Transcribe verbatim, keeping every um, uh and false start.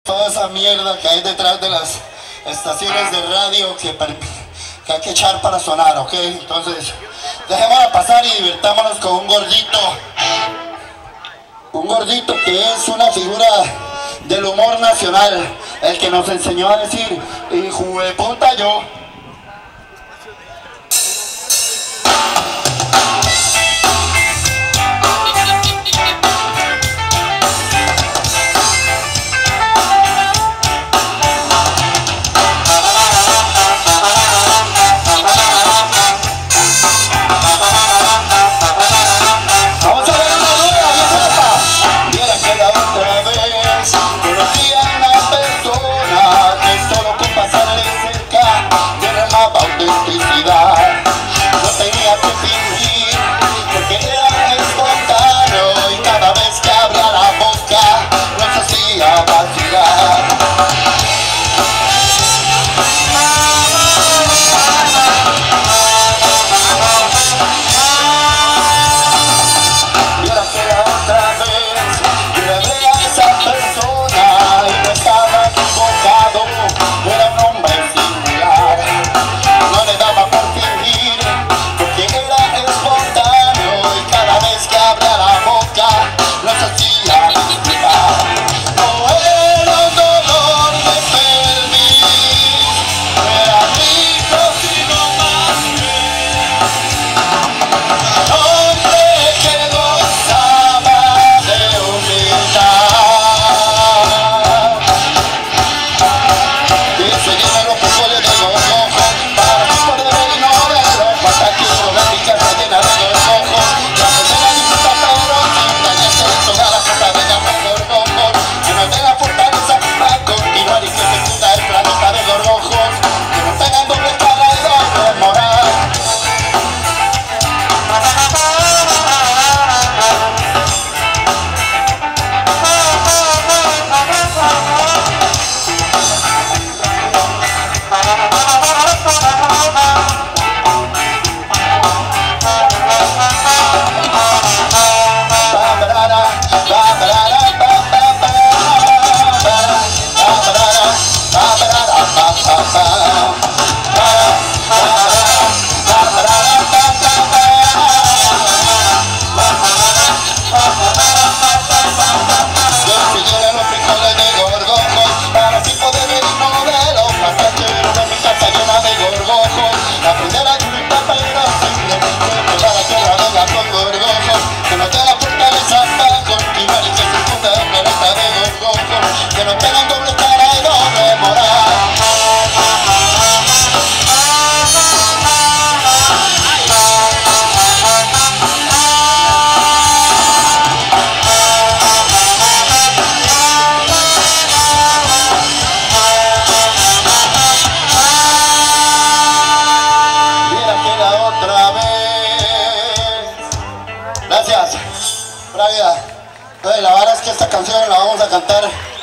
Toda esa mierda que hay detrás de las estaciones de radio que, que hay que echar para sonar, ¿ok? Entonces, dejémosla pasar y divirtámonos con un gordito. Un gordito que es una figura del humor nacional, el que nos enseñó a decir, hijo de puta yo. No tenía que fingir, porque era espontáneo y cada vez que abría la boca nos hacía vacilar. Y ahora que la otra vez yo le hablé a esa persona y no estaba equivocado, era un hombre singular. No le daba por fingir, porque era espontáneo y cada vez que abría la boca nos hacía disfrutar. No era un dolor de pelvis, no era rico sino más bien un hombre que gozaba de humildad. Y seguime los pezones de los ojos para que por deber y no verlo, hasta que uno la pica se llena de los ojos. La primera disfruta pero sin dañarse de toda la cosa de la gorgojos, que no tenga fortaleza para continuar y que se funda el planeta de gorgojos, que no tengan doble cara y doble moral. Aprender a disfrutar pero simplemente pegar la tierra de la con gorgojos, que no tenga fortaleza para continuar y que se funda el planeta de gorgojos, que no tengan doble cara y doble moral. Gracias. Bravia. La verdad es que esta canción la vamos a cantar